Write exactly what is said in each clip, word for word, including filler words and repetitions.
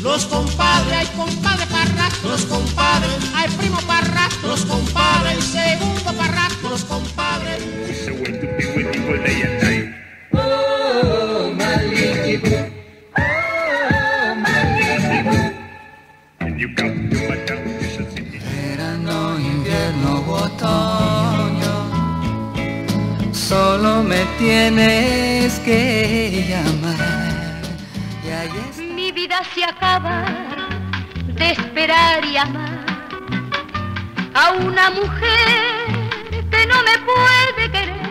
los compadres, hay compadre Parra, los compadres, hay primo Parra, los compadres, y segundo Parra, los compadres. Oh, Malibu, oh, Malibu. Verano, invierno, otoño, solo me tienes que llamar. Y ahí es... Mi vida se acaba de esperar y amar a una mujer que no me puede querer.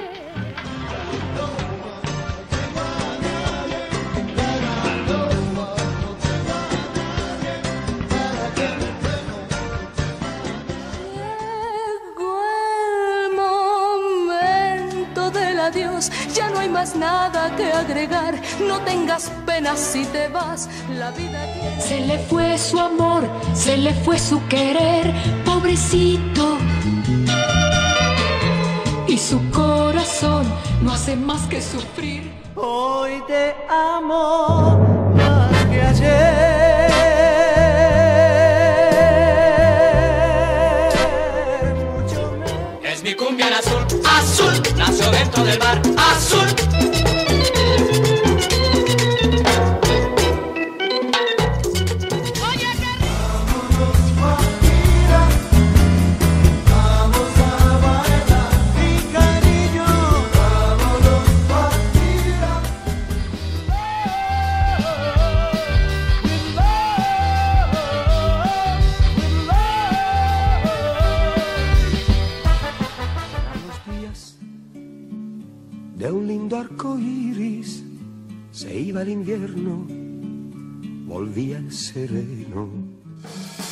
Adiós, ya no hay más nada que agregar. No tengas pena si te vas, la vida tiene... Se le fue su amor, se le fue su querer, pobrecito. Y su corazón no hace más que sufrir. Hoy te amo más que ayer. Mucho más. Es mi cumbia en azul, azul, nació dentro del mar, azul. De un lindo arco iris se iba el invierno, volvía el sereno.